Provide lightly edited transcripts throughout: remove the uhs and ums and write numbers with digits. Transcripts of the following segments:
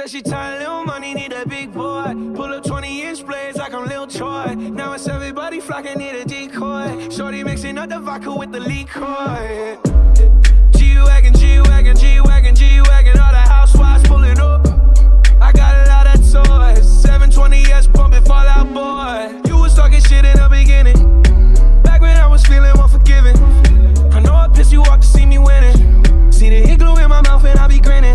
said she tired, little money, need a big boy. Pull up 20-inch blades like I'm Lil Troy. Now it's everybody flocking, need a decoy. Shorty mixing up the vodka with the liquor. G-Wagon, G-Wagon, G-Wagon, G-Wagon, all the housewives pulling up. I got a lot of toys, 720S pumping Fall Out Boy. You was talking shit in the beginning, back when I was feeling unforgiving. I know I pissed you off to see me winning. See the hit glue in my mouth and I be grinning.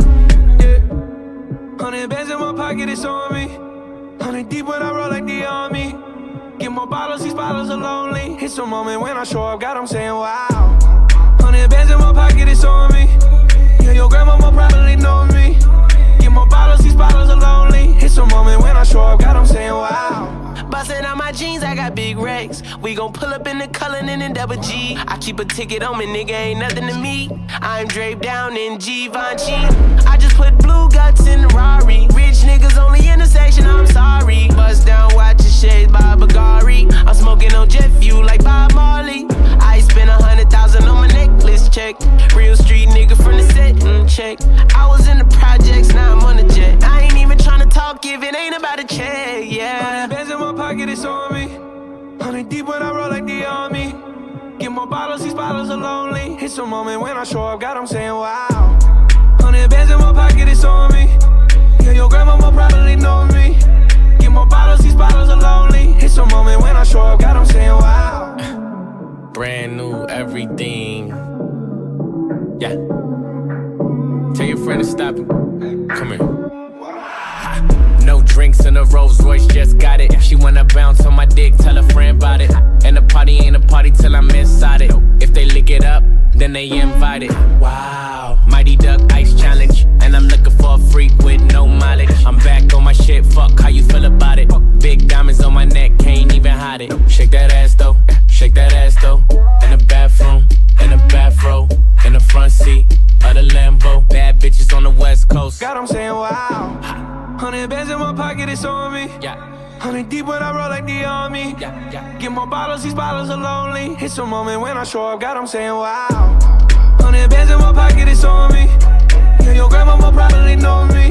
100 bands in my pocket, it's on me. 100 deep when I roll like the army. Get more bottles, these bottles are lonely. It's a moment when I show up, God, I'm saying wow. 100 bands in my pocket, it's on me. Yeah, your grandmama probably know me. Get more bottles, these bottles are lonely. It's a moment when I show up, God, I'm saying wow. Bustin' out my jeans, I got big racks. We gon' pull up in the Cullinan and Double G. I keep a ticket on me, nigga, ain't nothing to me. I'm draped down in Givenchy. I just put blue guts in the Rari. Rich niggas only intersection, I'm sorry. Bust down, watch your shades by Bulgari. I'm smoking on jet fuel like Bob Marley. I spent 100,000 on my necklace check. Real street nigga from the set, check. I was in the projects, now I'm on the jet. I ain't even tryna talk if it ain't about a check, yeah. 100 bands in my pocket, it's on me. 100 deep when I roll like the army. Get more bottles, these bottles are lonely. It's a moment when I show up, God, I'm saying wow. 100 bands in my pocket, it's on me. Yeah, your grandmama probably know me. Get more bottles, these bottles are lonely. It's a moment when I show up, God, I'm saying wow. Brand new everything. Yeah. Tell your friend to stop it. Come here. No drinks in a Rolls Royce, just got it. She wanna bounce on my dick, tell a friend about it. And the party ain't a party till I'm inside it. If they lick it up, then they invited. Wow. Mighty Duck Ice Challenge. And I'm looking for a freak with no mileage. I'm back on my shit, fuck how you feel about it. Big diamonds on my neck, can't even hide it. Shake that ass though, shake that ass though. In the bathroom, in the bathrobe, in the front seat of the Lambo. Bad bitches on the West Coast. God, I'm saying wow. 100 bands in my pocket, it's on me. Yeah. 100 deep when I roll like the army. Yeah. Get more bottles, these bottles are lonely. It's a moment when I show up, God, I'm saying wow. 100 bands in my pocket, it's on me. Yeah, your grandmama probably know me.